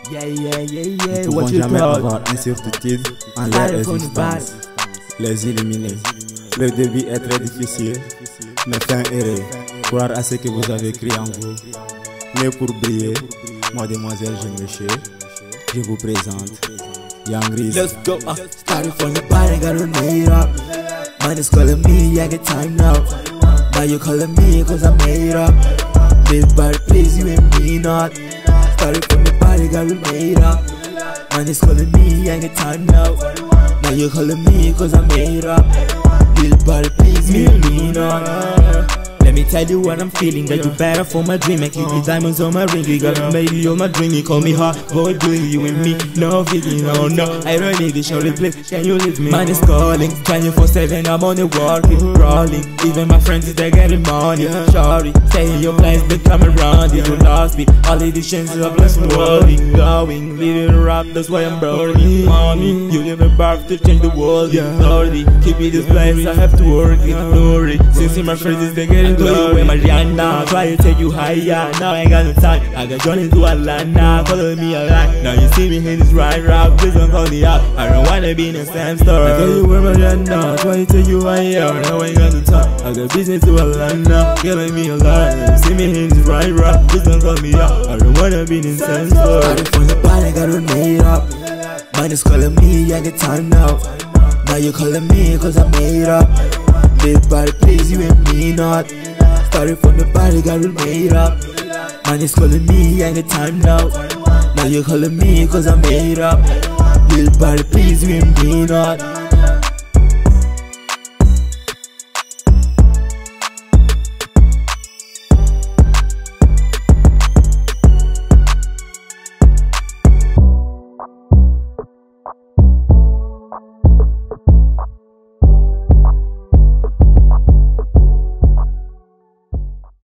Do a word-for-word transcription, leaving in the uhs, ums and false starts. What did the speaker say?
Yeah, yeah, yeah, yeah. Nous ne pouvons jamais avoir incertitude en leur existence. Les éliminer. Le début est très difficile, mais fin heureux. Croire à ce que vous avez écrit en vous. Mais pour briller, mademoiselle, je me cherche. Je vous présente Young Reazy. Let's go. Uh, started from the bottom, got it made up. Man is calling me, I get time now. Now you calling me cause I made up. Live by the place, you and me not. Started from the bottom, got it made up. Man is calling me, I get time now. Now you calling me cause I made up. Live by the place, you and me not. Let me tell you what I'm feeling. Got you better for my dream. I keep the diamonds on my ring. You got a baby on my dream. You call me hard boy, doing you and me. No feeling, no, no. I don't need to show the place. Can you leave me? Man is calling, twenty-four seven. I'm on the wall, keep crawling. Even my friends is there getting money. Sorry, stay in your place, but come around. You lost me. All of these chances are blessing, worrying, going, living rap. That's why I'm burning money. You give a birth to change the world. Sorry, keep me this place. I have to work it, glory. Since my friends is there getting glory, Mariana, try to take you higher. Now I ain't got no time. I got Johnny to Atlanta, calling me a lie. Now you see me in this right rap, please don't call me out. I don't wanna be in the same story. I tell you where Mariana, try to take you higher. Now I ain't got no time. I got business to Atlanta, killing me a lie. Now you see me in this right rap, please don't call me out. I don't wanna be in the same story. Started from the bottom, got it made up. Man is calling me, I get time now. Now you calling me cause I made up. Live by the place, you and me not. Started from the body, got it made up. Man is calling me, I get time now. Now you calling me cause I made up. Live by the place, you and me not.